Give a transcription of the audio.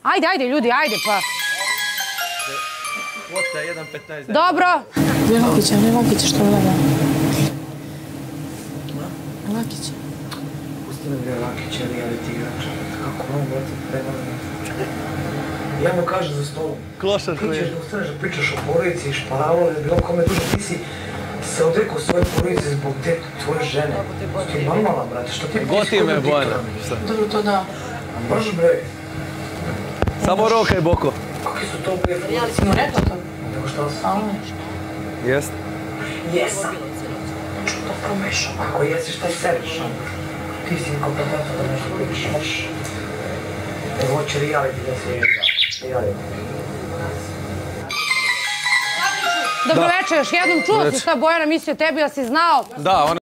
Ajde, ljudi, ajde, pa. Kvota 1.15. Dobro. Gdje je Lakića? Ne Lakića što gleda. Lakića. Pusti me gdje Lakića, reality igrača. Kako on vrati predavno. Ja mu kažem za stolom. Klošar koji je. Ti ćeš da ustaneš da pričaš o porodici i šparalu ili bilo kome duže. Ti si se odrekao svoje porodice zbog te tvoje žene. Ti je normalna, brate. Što ti je Goti me, Bojana. Dobro, to da. Brž, bre. Samo Roka i Boko. Kakvi su to, bre? Si mu rekao to? Nego šta sam? Jest? Jesam. Što to promešam? Ako jesi, šta je seriš? Ti si inkompetentno da nešto pričaš. Evo, hoće reality da se igra. Reality. Dobro večer, još jednom čuo si šta Bojana misli o tebi, da si znao. Da, ona